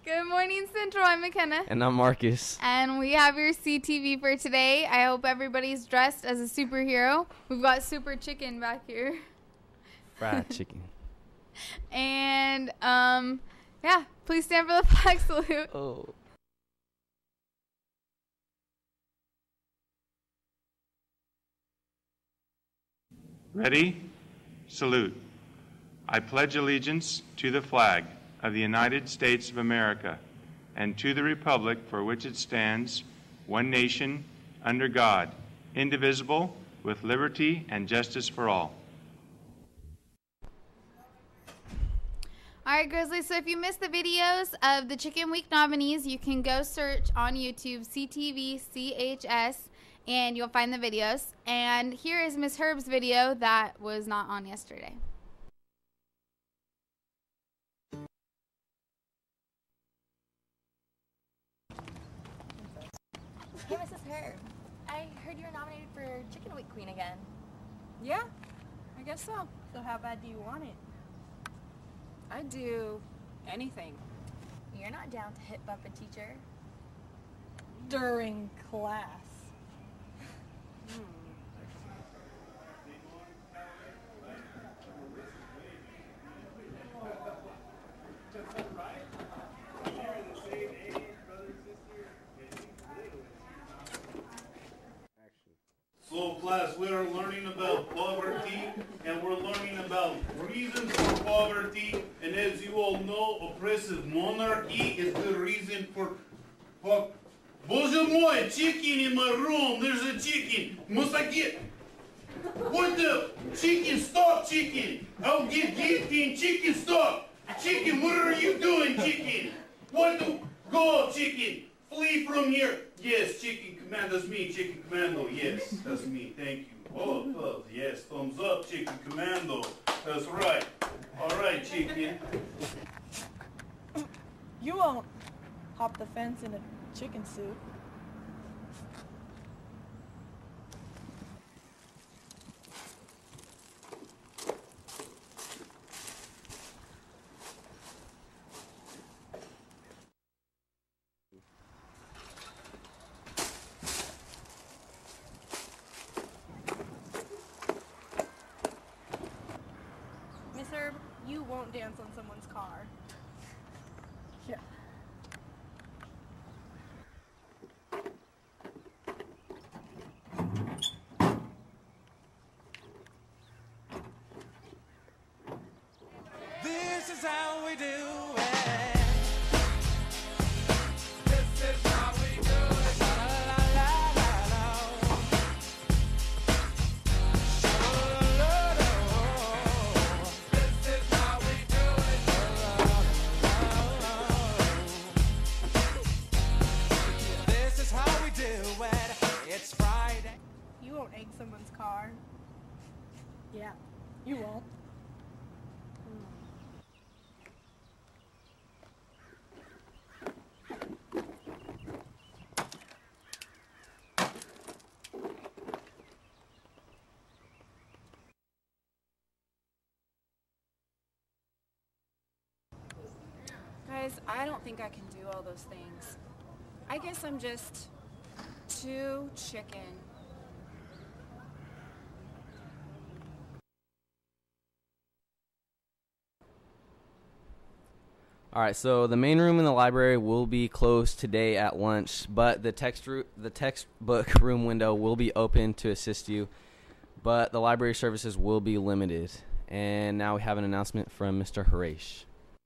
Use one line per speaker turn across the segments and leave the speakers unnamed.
Good morning, Central. I'm McKennah.
And I'm Marcus.
And we have your CTV for today. I hope everybody's dressed as a superhero. We've got Super Chicken back here.
Fried chicken.
And, yeah, please stand for the flag salute.
Oh.
Ready? Salute. I pledge allegiance to the flag of the United States of America and to the republic for which it stands, one nation, under God, indivisible, with liberty and justice for all.
All right, Grizzlies, so if you missed the videos of the Chicken Week nominees, you can go search on YouTube CTV CHS, and you'll find the videos. And here is Miss Herb's video that was not on yesterday.
Hey, Mrs. Herb. I heard you were nominated for Chicken Week Queen again.
Yeah, I guess so. So how bad do you want it? I'd do anything.
You're not down to hit bump a teacher.
During class.
So class, we are learning about poverty and we're learning about reasons for poverty, and as you all know, oppressive monarchy is the reason for Боже мой, chicken in my room, there's a chicken, must I get, what the, chicken, stop chicken, I'll get guillotine, chicken, stop, chicken, what are you doing chicken, what the, go chicken, flee from here, yes, chicken commando, that's me, chicken commando, yes, that's me, thank you, oh, yes, thumbs up, chicken commando, that's right, alright chicken.
You won't hop the fence in a chicken soup. Miss Herb, you won't dance on someone's car. Yeah.
This is how we do it. This is how we do it. La la la la la. La la la la. This is how we do it. La la la la. This is how we do it. It's Friday.
You won't egg someone's car. Yeah, you won't.
Guys, I don't think I can do all those things. I guess I'm just too chicken.
All right, so the main room in the library will be closed today at lunch, but the textbook room window will be open to assist you, but the library services will be limited. And now we have an announcement from Mr. Harish.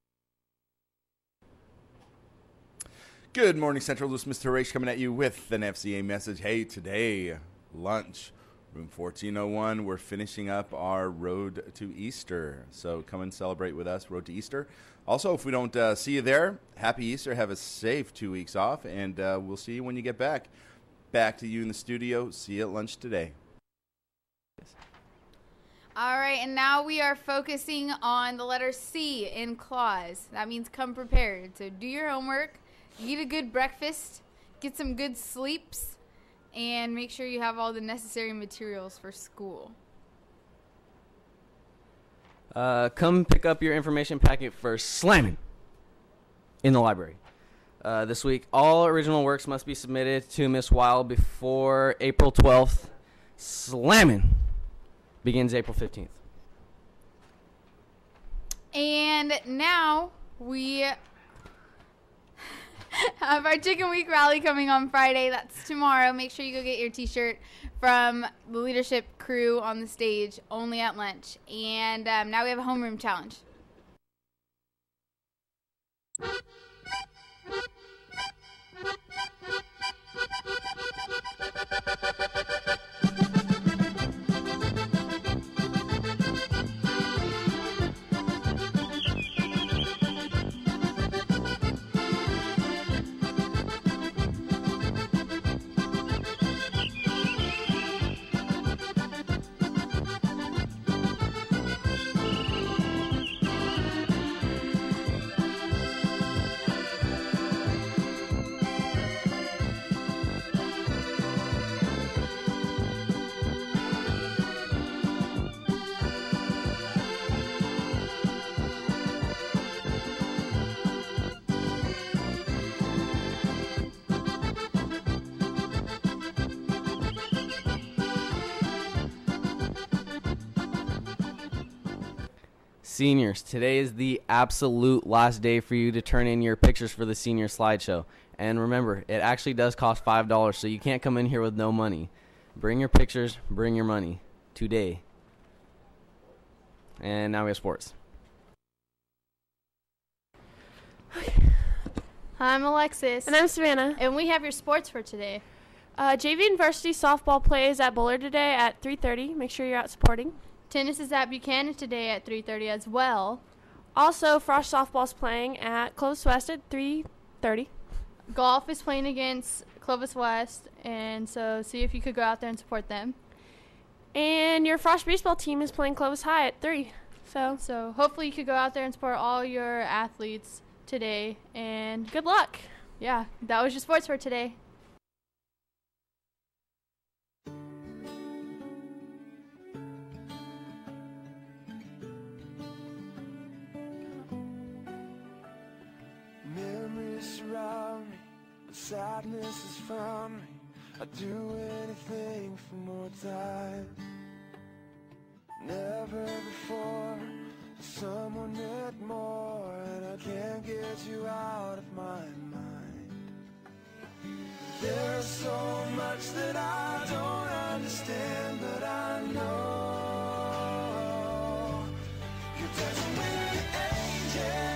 Good morning, Central. This is Mr. Harish coming at you with an FCA message. Hey, today, lunch, room 1401. We're finishing up our Road to Easter. So come and celebrate with us, Road to Easter. Also, if we don't see you there, happy Easter. Have a safe 2 weeks off, and we'll see you when you get back. Back to you in the studio. See you at lunch today.
All right, and now we are focusing on the letter C in clause. That means come prepared. So do your homework, eat a good breakfast, get some good sleeps, and make sure you have all the necessary materials for school.
Come pick up your information packet for slamming in the library. this week. All original works must be submitted to Miss Wild before April 12th. Slammin' begins April 15th.
And now we have our Chicken Week rally coming on Friday. That's tomorrow. Make sure you go get your t-shirt from the leadership crew on the stage, only at lunch. And now we have a homeroom challenge.
Seniors, today is the absolute last day for you to turn in your pictures for the senior slideshow. And remember, it actually does cost $5, so you can't come in here with no money. Bring your pictures, bring your money today. And now we have sports.
Hi, I'm Alexis.
And I'm Savannah.
And we have your sports for today.
JV and varsity softball plays at Bullard today at 3:30. Make sure you're out supporting.
Tennis is at Buchanan today at 3:30 as well.
Also, Frosh softball's playing at Clovis West at 3:30.
Golf is playing against Clovis West, and so see if you could go out there and support them.
And your Frosh baseball team is playing Clovis High at 3.
So hopefully you could go out there and support all your athletes today, and good luck. Yeah, that was your sports for today.
Memories surround me, but sadness has found me. I'd do anything for more time. Never before has someone meant more, and I can't get you out of my mind. There's so much that I don't understand, but I know you're dancing with the angels.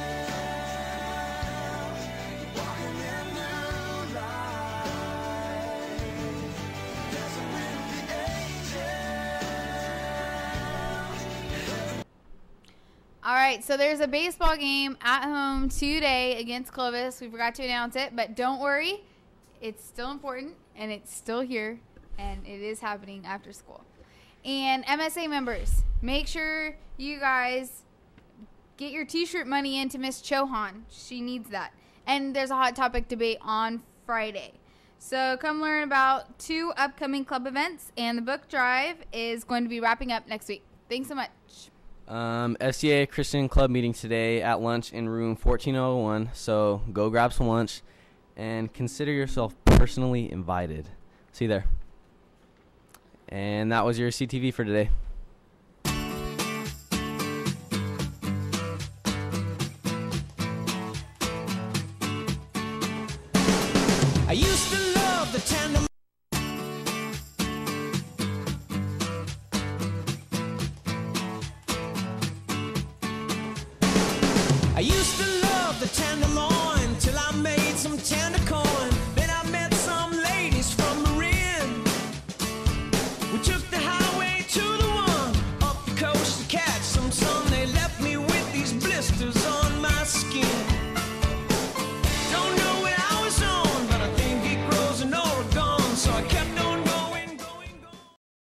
All right, so there's a baseball game at home today against Clovis. We forgot to announce it, but don't worry. It's still important, and it's still here, and it is happening after school. And MSA members, make sure you guys get your T-shirt money into Miss Chohan. She needs that. And there's a hot topic debate on Friday. So come learn about 2 upcoming club events, and the book drive is going to be wrapping up next week. Thanks so much.
FCA Christian Club meeting today at lunch in room 1401. So go grab some lunch and consider yourself personally invited. See you there. And that was your CTV for today.
I used to love the tender. I used to